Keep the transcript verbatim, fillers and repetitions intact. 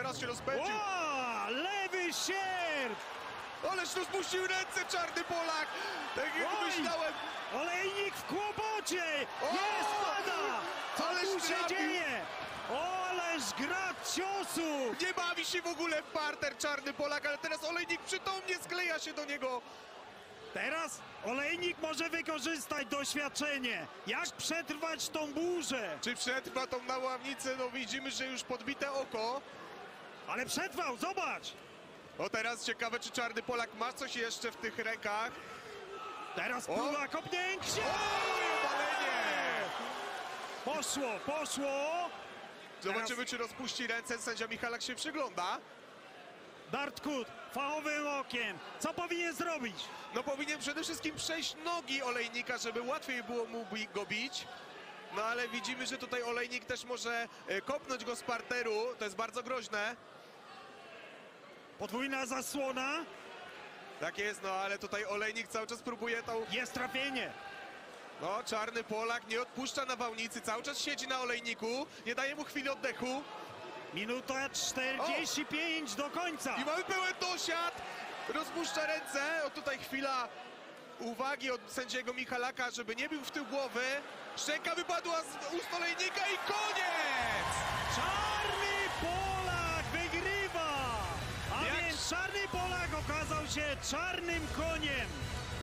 teraz się rozpędził. O, lewy sierp! Ależ rozpuścił ręce czarny Polak! Tak jak Oj! myślałem. Olejnik w kłopocie! O! Nie spada! Co Ależ tu się trafił! dzieje? O, ależ grad ciosów! Nie bawi się w ogóle w parter czarny Polak, ale teraz Olejnik przytomnie skleja się do niego. Teraz Olejnik może wykorzystać doświadczenie. Jak przetrwać tą burzę? Czy przetrwa tą nałamnicę? No widzimy, że już podbite oko. Ale przetrwał, zobacz! O teraz ciekawe, czy czarny Polak ma coś jeszcze w tych rękach. Teraz O! próba kopnięcia! Oj, obalenie! Poszło, poszło! Zobaczymy, czy rozpuści ręce. Sędzia Michalak się przygląda. Dartkut fachowym okiem. Co powinien zrobić? No powinien przede wszystkim przejść nogi Olejnika, żeby łatwiej było mu bi- go bić. No ale widzimy, że tutaj Olejnik też może e, kopnąć go z parteru. To jest bardzo groźne. Podwójna zasłona. Tak jest, no ale tutaj Olejnik cały czas próbuje tą... Jest trafienie. No, czarny Polak nie odpuszcza nawałnicy, cały czas siedzi na Olejniku, nie daje mu chwili oddechu. Minuta czterdzieści pięć do końca. I mamy pełen dosiad, rozpuszcza ręce. O, tutaj chwila uwagi od sędziego Michalaka, żeby nie bił w tył głowy. Szczęka wypadła z ust Olejnika i koniec! Czarny Polak wygrywa. A Jak- więc Czarny Polak okazał się czarnym koniem.